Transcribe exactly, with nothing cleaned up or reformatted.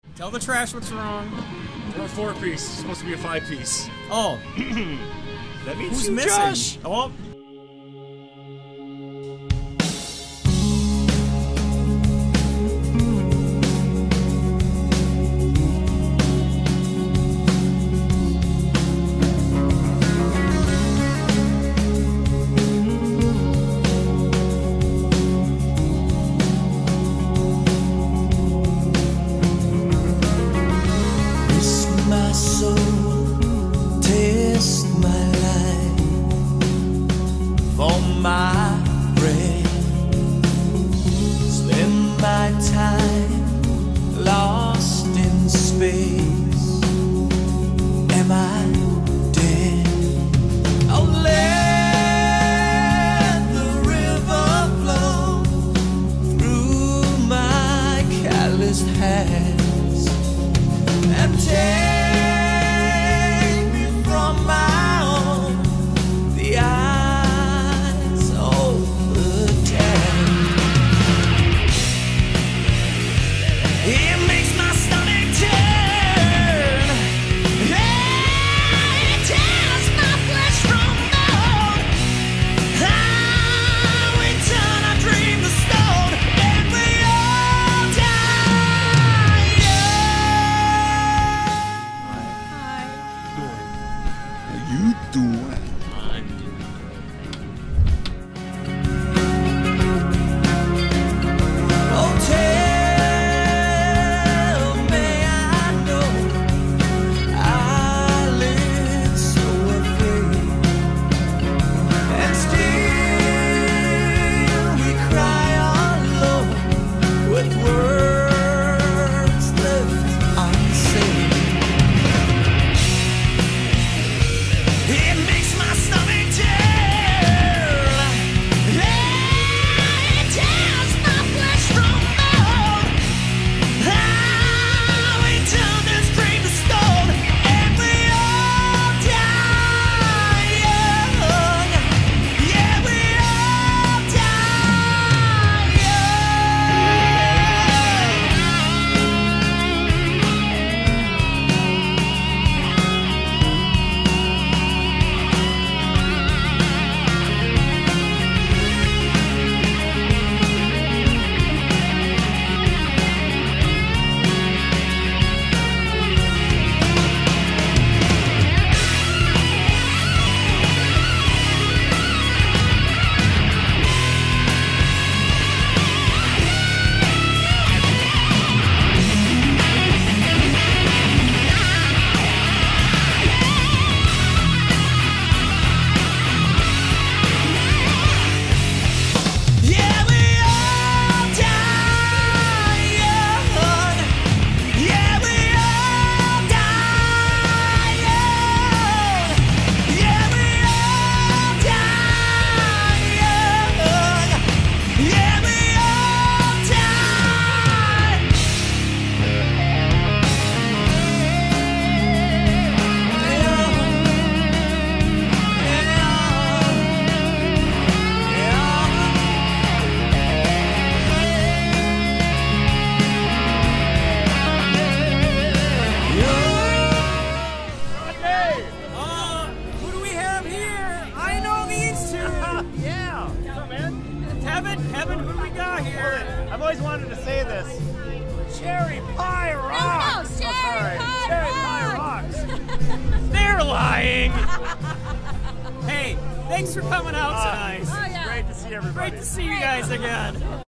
Tell the trash what's wrong. We're a four-piece. It's supposed to be a five-piece. Oh. That means Who's you, missing? Josh. Oh. My soul, taste my life for my bread. Spend my time lost in space. Am I dead? Oh, let the river flow through my calloused hands and take You doing? I'm doing Oh, tell me I know I lived so afraid, and still we cry alone with words left unsaid. It makes my stomach turn. Yeah, it tears my flesh from bone. Ah, we turn this dream to stone, and we all die young. Yeah, we all die Kevin, Kevin, who do we got here? I've always wanted to say this. Cherry pie rocks. No, no, cherry Sorry. pie Cherry rocks. pie rocks. They're lying. Hey, thanks for coming out Uh, tonight. Oh, yeah. Great to see everybody. Great to see you guys again.